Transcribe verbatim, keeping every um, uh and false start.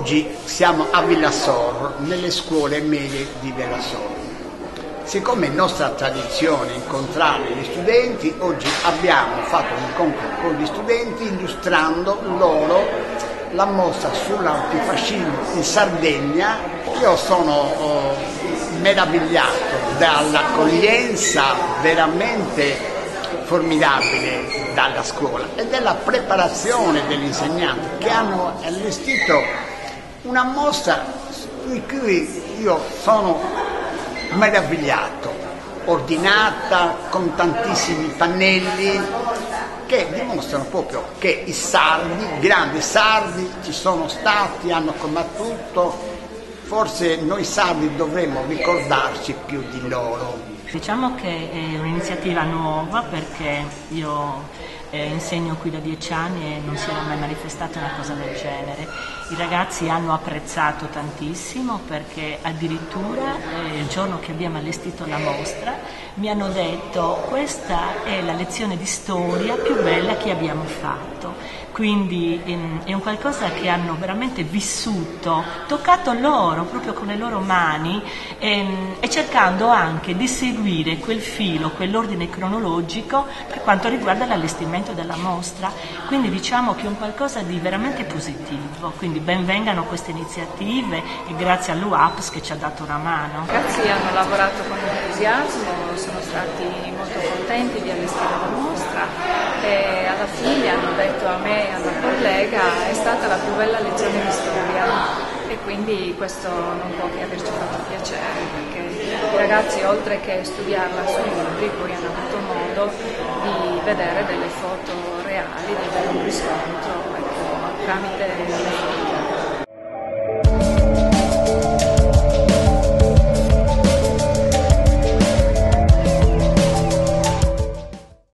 Oggi siamo a Villassoro, nelle scuole medie di Villassoro. Siccome è nostra tradizione incontrare gli studenti, oggi abbiamo fatto un incontro con gli studenti illustrando loro la mostra sull'antifascismo in Sardegna. Io sono oh, meravigliato dall'accoglienza veramente formidabile dalla scuola e della preparazione degli insegnanti, che hanno allestito una mostra su cui io sono meravigliato, ordinata, con tantissimi pannelli che dimostrano proprio che i sardi, i grandi sardi, ci sono stati, hanno combattuto. Forse noi sardi dovremmo ricordarci più di loro. Diciamo che è un'iniziativa nuova perché io eh, insegno qui da dieci anni e non si era mai manifestata una cosa del genere. I ragazzi hanno apprezzato tantissimo perché addirittura eh, il giorno che abbiamo allestito la mostra mi hanno detto: questa è la lezione di storia più bella che abbiamo fatto. Quindi ehm, è un qualcosa che hanno veramente vissuto, toccato loro proprio con le loro mani ehm, e cercando anche di seguire quel filo, quell'ordine cronologico per quanto riguarda l'allestimento della mostra. Quindi diciamo che è un qualcosa di veramente positivo, quindi benvengano queste iniziative e grazie all'U A P S che ci ha dato una mano. I ragazzi hanno lavorato con entusiasmo, sono stati molto contenti di allestire la mostra e alla fine hanno detto a me e alla collega: è stata la più bella lezione di storia, e quindi questo non può che averci fatto piacere, perché i ragazzi, oltre che studiarla sui libri, poi hanno avuto modo di vedere delle foto reali, di avere un riscontro, ecco, tramite le foto.